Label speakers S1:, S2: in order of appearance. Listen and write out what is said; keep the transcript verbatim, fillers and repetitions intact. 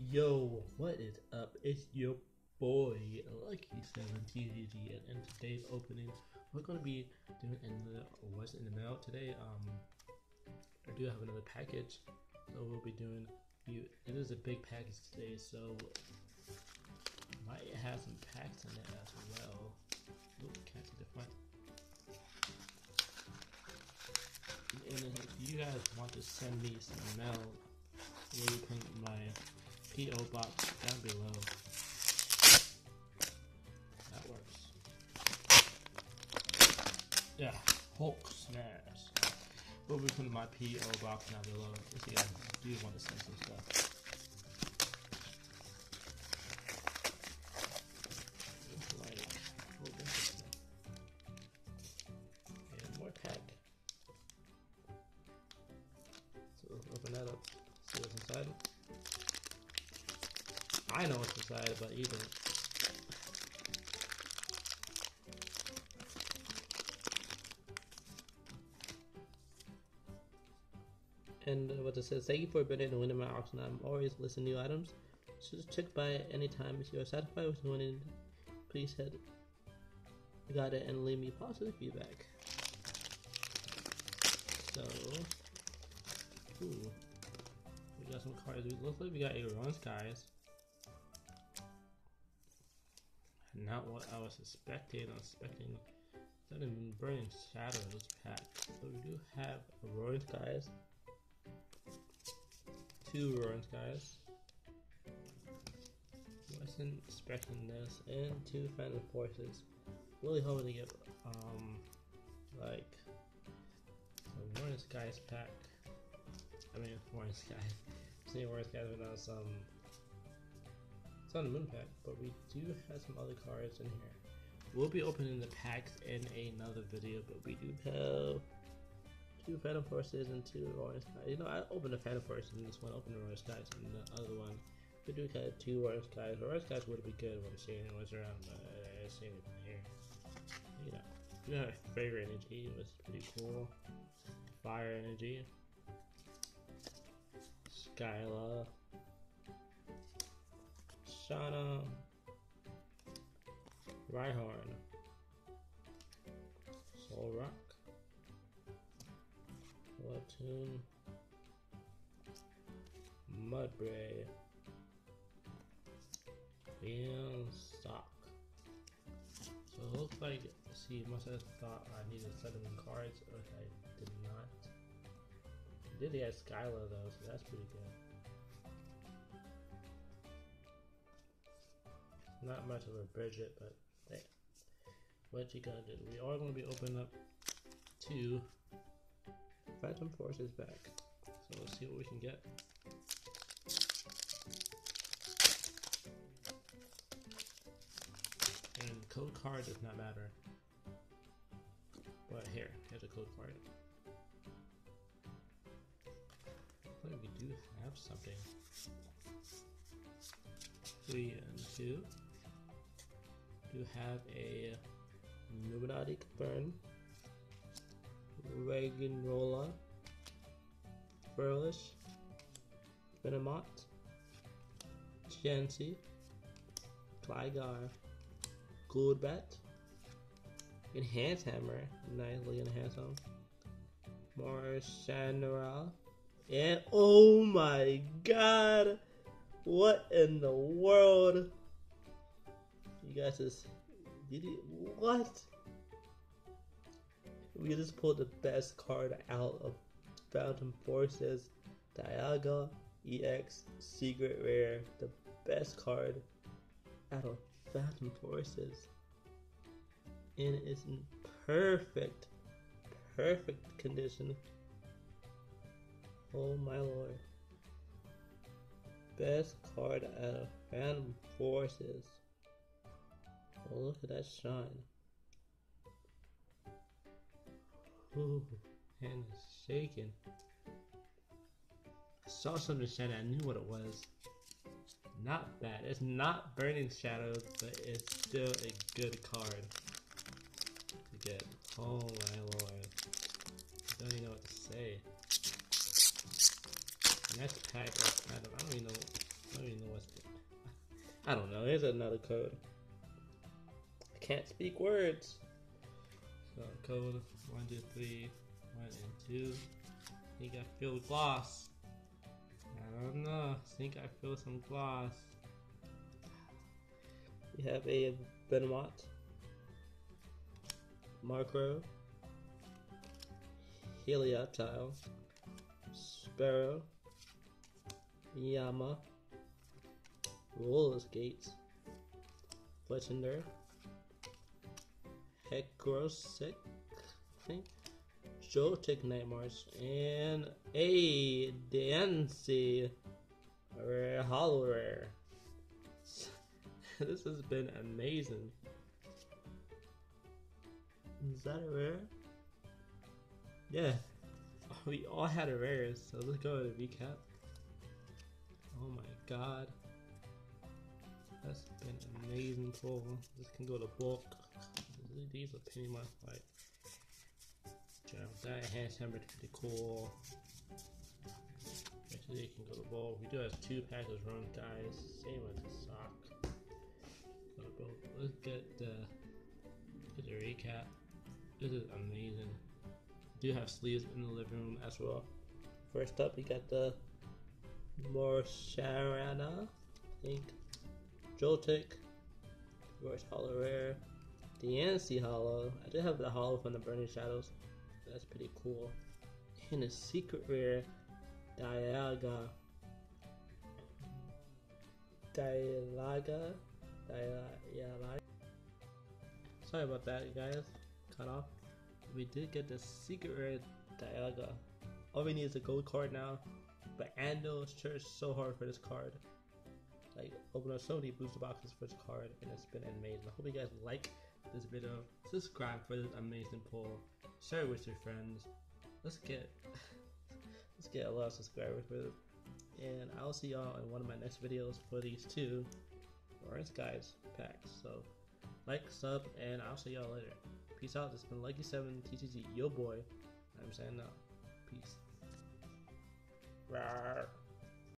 S1: Yo, what is up? It's your boy Lucky seventeen G G, and in today's opening, we're gonna be doing another what's in the mail today. Um, I do have another package, so we'll be doing. You, it is a big package today, so might have some packs in it as well. Ooh, can't see the front. And if you guys want to send me some mail, we'll put my P O box down below. That works. Yeah, Hulk smash. We'll be putting my P O box down below if you guys do want to send some stuff. Like, oh, interesting. And more pack. So we'll open that up, see what's inside. I know what's inside, but you don't. And uh, what it says, thank you for bidding and winning my auction. I'm always listing new items. So just check by it anytime. If you are satisfied with winning, please hit got it and leave me positive feedback. So, ooh, we got some cards. It looks like we got a Run Skies. Not what I was expecting. I was expecting something Burning Shadows pack. So we do have a Roaring Skies. Two Roaring Skies. Wasn't expecting this. And two Phantom Forces. Really hoping to get um like a Roaring Skies pack. I mean Roaring Skies. I'm saying Roaring Skies without some Sun and Moon pack, but we do have some other cards in here. We'll be opening the packs in another video, but we do have two Phantom Forces and two Roaring Skies. You know, I opened the Phantom Forces in this one, opened the Roaring Skies in the other one. We do have two Roaring Skies. Roaring Skies would be good when seeing it was around, but I ain't seen it from here. You know, we have Favorite Energy, it was pretty cool. Fire Energy. Skyla. Shauna, Rhyhorn, Solrock, Platoon, Mudbray, and Stock. So it looks like, see, must have thought I needed seven cards, but I did not. I did get Skyla though, so that's pretty good. Not much of a Bridget, but hey, what you gonna do? We are gonna be opening up two Phantom Forces back, so let's see what we can get. And code card does not matter, but here, here's a code card. I think we do have something. Three and two. Do have a Illuminati Burn, Reginrola, Furlish, Venomot, Chansey, Gligar, Goldbat, Enhance Hammer, nicely enhanced him, Marshall, and oh my god! What in the world? You guys just did it? What? We just pulled the best card out of Phantom Forces, Dialga E X Secret Rare, the best card out of Phantom Forces, and it's in perfect, perfect condition. Oh my lord. Best card out of Phantom Forces. Oh, look at that shine. Ooh, hand is shaking. I saw something shiny, I knew what it was. Not bad. It's not Burning Shadows, but it's still a good card to get. Oh my lord. I don't even know what to say. Next pack is kind of, I don't even know, I don't even know what's I don't know. Here's another code. I can't speak words. So code one two three one and two. I think I feel gloss. I don't know. I think I feel some gloss. We have a Benoit, Markro, Helioptile, Sparrow, Yama, Roller Skates, Fletchender, Hecrosic, I think, Joltik Nightmares, and a Dancy Rare Hollow Rare. This has been amazing. Is that a rare? Yeah, we all had a rare, so let's go to recap. Oh my god. That's been an amazing pull. This can go to bulk. These are pretty much like that enhanced hammer is pretty cool. Actually, it can go to bulk. We do have two packs of run, guys. Same with the sock. Let's get the get the recap. This is amazing. We do have sleeves in the living room as well. First up, we got the Morsharana, I think, Joltik, Reverse Hollow Rare, Diancie Hollow. I did have the Hollow from the Burning Shadows. That's pretty cool. And a secret rare, Dialga. Dialga. Dialga. Sorry about that, you guys. Cut off. We did get the secret rare Dialga. All we need is a gold card now. But Ando searched so hard for this card. Like, open up so many booster boxes for this card, and it's been amazing. I hope you guys like this video. Subscribe for this amazing pull. Share it with your friends. Let's get let's get a lot of subscribers with it. And I'll see y'all in one of my next videos for these two Orange Skies packs. So like, sub, and I'll see y'all later. Peace out. This has been Lucky seven T T G, yo boy. I'm saying now. Peace. Rawr.